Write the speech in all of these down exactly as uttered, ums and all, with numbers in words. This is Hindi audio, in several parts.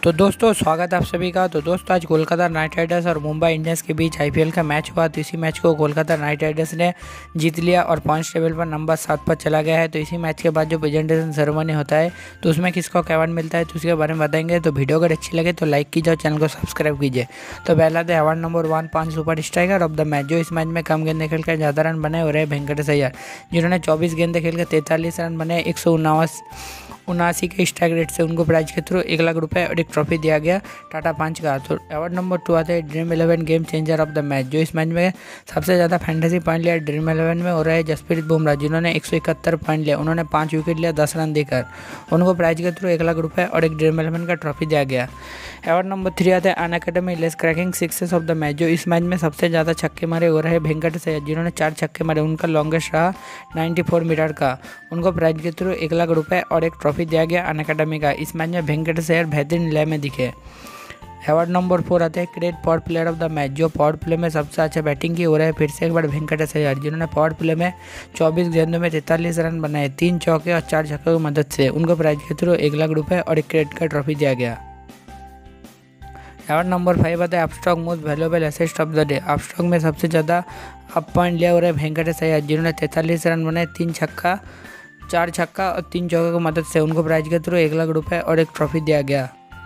तो दोस्तों स्वागत है आप सभी का। तो दोस्तों आज कोलकाता नाइट राइडर्स और मुंबई इंडियंस के बीच आईपीएल का मैच हुआ। तो इसी मैच को कोलकाता नाइट राइडर्स ने जीत लिया और पॉइंट्स टेबल पर नंबर सात पर चला गया है। तो इसी मैच के बाद जो प्रेजेंटेशन सेरेमनी होता है तो उसमें किसको अवार्ड मिलता है तो उसके बारे में बताएंगे। तो वीडियो अगर अच्छी लगे तो लाइक कीजिए और चैनल को सब्सक्राइब कीजिए। तो पहला था अवार्ड नंबर वन पाँच super striker of the match. जो इस मैच में कम गेंदे खेल कर ज़्यादा रन बनाए और रहे वेंकटेश अय्यर, जिन्होंने चौबीस गेंदे खेल कर तैंतालीस रन बनाए एक सौ उनासी के स्ट्राइक रेट से उनको प्राइज के थ्रू एक लाख रुपए और एक ट्रॉफी दिया गया टाटा पंच का। तो अवार्ड नंबर टू आता है dream eleven game changer of the match. जो इस मैच में सबसे ज़्यादा फैंटेसी पॉइंट लिया ड्रीम इलेवन में हो रहा है जसप्रीत बुमराह, जिन्होंने एक सौ इकहत्तर पॉइंट लिया। उन्होंने पाँच विकेट लिया दस रन देकर, उनको प्राइज के थ्रू एक लाख रुपये और एक ड्रीम इलेवन का ट्रॉफी दिया गया। अवार्ड नंबर थ्री आता है Unacademy let's cracking sixes of the match. जो इस मैच में सबसे ज़्यादा छक्के मारे हो रहे वेंकटेश अय्यर, जिन्होंने चार छक्के मारे, उनका लॉन्गेस्ट रहा चौरानवे मीटर का, उनको प्राइज के थ्रू एक लाख रुपए और एक ट्रॉफी दिया गया अन अकेडमी का। इस मैच में वेंकटेश अय्यर बेहतरीन लय में दिखे। अवार्ड नंबर फोर आता है credit power player of the match. जो पावर प्ले में सबसे अच्छा बैटिंग की हो रहा है फिर से एक बार वेंकटेश अय्यर, जिन्होंने पावर प्ले में चौबीस गेंदों में तैंतालीस रन बनाए, तीन चौके और चार छक्कों की मदद से उनको प्राइज के थ्रू एक लाख रुपए और एक क्रेडिट का ट्रॉफी दिया गया। अवार्ड नंबर फाइव आता है Upstox most valuable asset of the day. Upstox में सबसे ज़्यादा अप पॉइंट लिया हो रहा है वेंकटेश अय्यर, जिन्होंने तैंतालीस रन बनाए, तीन छक्का चार छक्का और तीन चौके की मदद से उनको प्राइज के थ्रू एक लाख रुपए और एक ट्रॉफी दिया गया।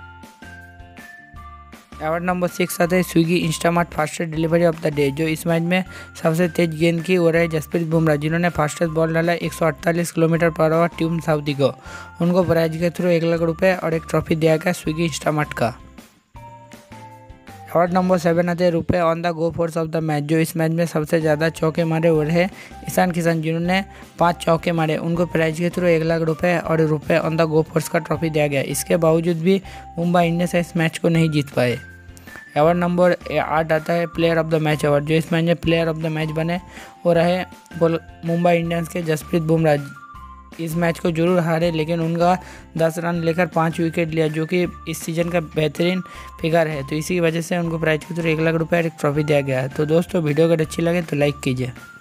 अवार्ड नंबर सिक्स आता है Swiggy Instamart fastest delivery of the day. जो इस मैच में सबसे तेज गेंद की हो रहा है जसप्रीत बुमराह, जिन्होंने फास्टेस्ट बॉल डाला एक सौ अड़तालीस किलोमीटर पर आवर ट्यूम साउदी को, उनको प्राइज के थ्रू एक लाख रुपए और एक ट्रॉफी दिया गया स्विगी इंस्टामार्ट का। अवार्ड नंबर सेवन आते हैं RuPay on the go fours of the match. जो इस मैच में सबसे ज़्यादा चौके मारे हुए रहे ईशान किशन, जिन्होंने पाँच चौके मारे, उनको प्राइज के थ्रू एक लाख रुपए और RuPay on the go fours का ट्रॉफी दिया गया। इसके बावजूद भी मुंबई इंडियंस इस मैच को नहीं जीत पाए। अवार्ड नंबर आठ आता है player of the match award. जो इस मैच में प्लेयर ऑफ द मैच बने हो रहे मुंबई इंडियंस के जसप्रीत बुमराह। इस मैच को जरूर हारे लेकिन उनका दस रन लेकर पाँच विकेट लिया, जो कि इस सीज़न का बेहतरीन फिगर है। तो इसी वजह से उनको प्राइज के थ्रू एक लाख रुपए और एक ट्रॉफी दिया गया है। तो दोस्तों वीडियो अगर अच्छी लगे तो लाइक कीजिए।